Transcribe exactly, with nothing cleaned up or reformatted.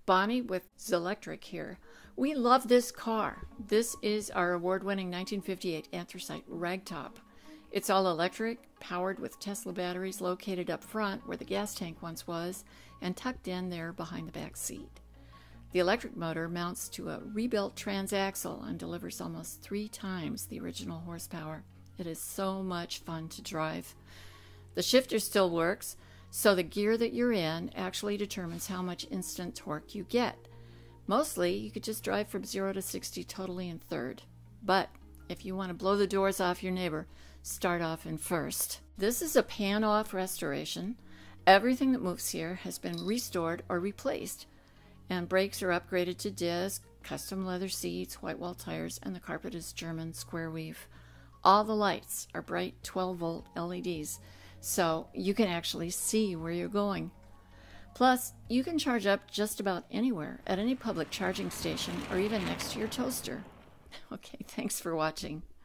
Bonnie with Zelectric here. We love this car. This is our award-winning nineteen fifty-eight Anthracite Ragtop. It's all electric, powered with Tesla batteries located up front where the gas tank once was, and tucked in there behind the back seat. The electric motor mounts to a rebuilt transaxle and delivers almost three times the original horsepower. It is so much fun to drive. The shifter still works, so the gear that you're in actually determines how much instant torque you get. Mostly, you could just drive from zero to sixty totally in third. But if you want to blow the doors off your neighbor, start off in first. This is a pan-off restoration. Everything that moves here has been restored or replaced, and brakes are upgraded to disc, custom leather seats, white wall tires, and the carpet is German square weave. All the lights are bright twelve volt L E Ds, so you can actually see where you're going. Plus, you can charge up just about anywhere at any public charging station or even next to your toaster. Okay, thanks for watching.